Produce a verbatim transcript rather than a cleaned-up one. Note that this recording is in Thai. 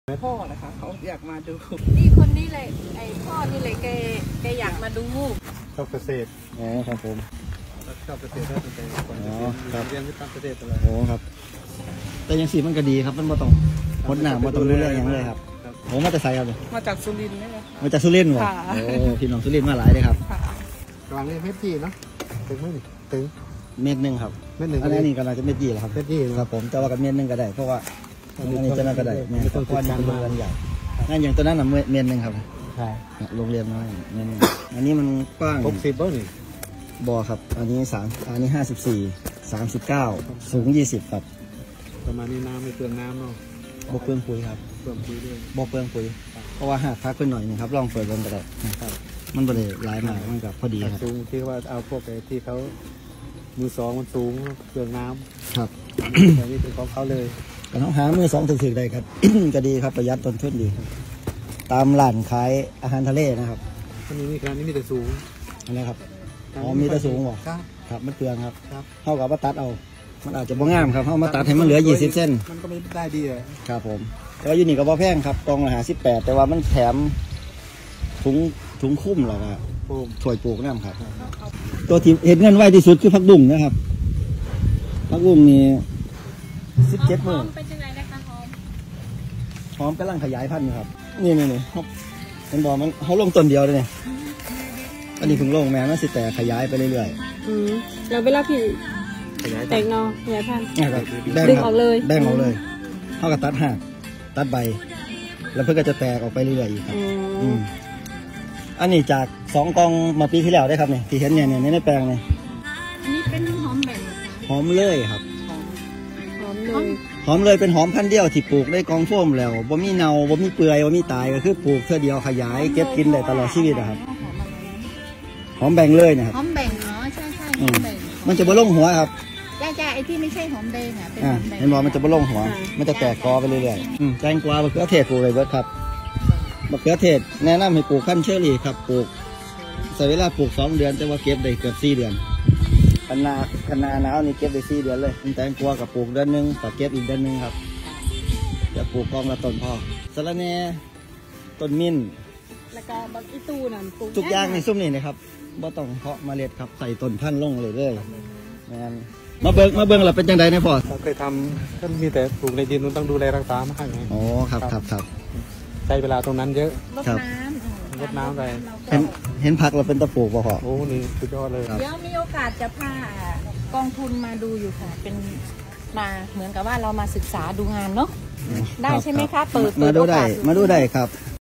พ่อนะคะเขาอยากมาดูนี่คนนี้เลยไอ้พ่อนี่เลยแกแกอยากมาดูชอบเกษตรอ๋อครับผมชอบเกษตรถ้าสนใจคนอ๋อครับเรียนวิทยาเกษตรอะไรโอ้ครับแต่ยังสีมันก็ดีครับมันบ่ต้องพดหนาบ่ต้องรู้เรื่องอย่างเลยครับผมมาจากไซครับมาจากสุรินทร์นี่แหละมาจากสุรินทร์เหรอโอ้พี่น้องสุรินทร์มาหลายเลยครับกลางนี่เม็ดยี่เนาะถึงไหมถึงเม็ดหนึ่งครับเม็ดหนึ่งอันนี้ก็น่าจะเม็ดยี่แหละครับเม็ดยี่ครับผมแต่ว่ากับเม็ดหนึ่งก็ได้เพราะว่าอันนี้จะน่าก็ได้เม็ดก้อนนี้เป็นเงินใหญ่นั่นอย่างตัวนั้นน่ะเม็ดหนึ่งครับใช่โรงเรียนน้อยเม็ดหนึ่งอันนี้มันกว้างหกสิบบ่นี่บ่อครับอันนี้สามอันนี้ห้าสิบสี่สามสิบเก้าสูงยี่สิบครับประมาณนี้น้ำไม่เปลืองน้ำเนาะบ่เปลืองปุ๋ยครับเปลืองปุ๋ยด้วยบ่เปลืองปุ๋ยเพราะว่าหากพักขึ้นหน่อยนึงครับลองเปิดลงก็ได้มันบริหลายมากมันกับพอดีครับสูงที่ว่าเอาพวกไอ้ที่เขามือสองมันสูงเปลืองน้ำครับแต่นี่เป็นของเขาเลยแต่ต้องหามือสองถึงๆได้ครับ ก็ดีครับประหยัดต้นทุนดีตามร้านขายอาหารทะเลนะครับอันนี้นี่ครับนี่มีแต่สูงอันนี้ครับอ๋อมีแต่สูงหรอครับครับมันเปลืองครับเท่ากับว่าตัดเอามันอาจจะบ่งามครับเขามาตัดให้มันเหลือยี่สิบเส้นมันก็ไม่ได้ดีเลยครับผมแต่ว่ายูนิคกับบ่แพงครับกองละหาสิบแปดแต่ว่ามันแถมถุงถุงคุ้มหรอกครับถวยปลูกน้ำครับตัวที่เห็นเงินไว้ที่สุดคือผักบุ้งนะครับผักบุ้งนี่สิบเจ็ดหมื่นเป็นยังไงนะคะหอมหอมกำลังขยายพันธุ์ครับนี่นี่นี่มันบอกมันเขาลงต้นเดียวเลยเนี่ยอันนี้เพิ่งลงแม่น่าสิแต่ขยายไปเรื่อยๆอืมแล้วเวลาพี่แตกนอขยายพันธุ์ดึงออกเลยแบ่งออกเลยเท่ากับตัดหักตัดใบแล้วเพื่อก็จะแตกออกไปเรื่อยๆอีกครับอืมอันนี้จากสองกองมาปีที่แล้วได้ครับเนี่ยที่เห็นเนี่ยเนี่ยในแปลงเนี่ยอันนี้เป็นหอมแบ่งหอมเลยครับหอมเลยหอมเลยเป็นหอมพันธุ์เดียวที่ปลูกได้กองโฟมแล้วบ่มีเน่าบ่มีเปื่อยบ่มีตายก็คือปลูกเท่าเดียวขยายเก็บกินได้ตลอดชีวิตนะครับหอมแบ่งเลยนะครับหอมแบ่งอ๋อใช่ใช่หอมแบ่งมันจะบ่ลงหัวครับจ้าจ้าไอ้ที่ไม่ใช่หอมแดงอ่ะเป็นหอมแบ่งเห็นบอกมันจะบ่ลงหัวมันจะแตกกอไปเรื่อยๆแตงกวามะเขือเทศปลูกเลยเบิร์ดครับมะเขือเทศแนะนำให้ปลูกพันธุ์เชอรี่ครับปลูกใช้เวลาปลูกสองเดือนแต่ว่าเก็บได้เกือบสี่เดือนคะนาคะนาหนาวนี่เก็บได้สี่เดือนเลยแตงกวากับปลูกเดือนนึงกับเก็บอีกเดือนนึงครับจะปลูกกองละต้นพอสะระแหน่ต้นมิ้นแล้วก็บักอีตูนั่นปลูกทุกอย่างในซุ้มนี่นะครับบ่ต้องเพาะเมล็ดครับใส่ต้นพันธุ์ลงเลยเลยงั้นมาเบิ้งมาเบิ้งเราเป็นจังไดเนี่ยพ่อเคยทำก็มีแต่ปลูกในดินมันต้องดูแลรักษามากไงอ๋อครับครับครับใช้เวลาตรงนั้นเยอะรดน้ำรดน้ำไปเห็นเห็นผักเราเป็นตะปลูกป่ะพ่อโอ้นี่สุดยอดเลยเดี๋ยวมีโอกาสจะพากองทุนมาดูอยู่ค่ะเป็นมาเหมือนกับว่าเรามาศึกษาดูงานเนาะได้ใช่ไหมคะเปิดมาดูได้มาดูได้ครับ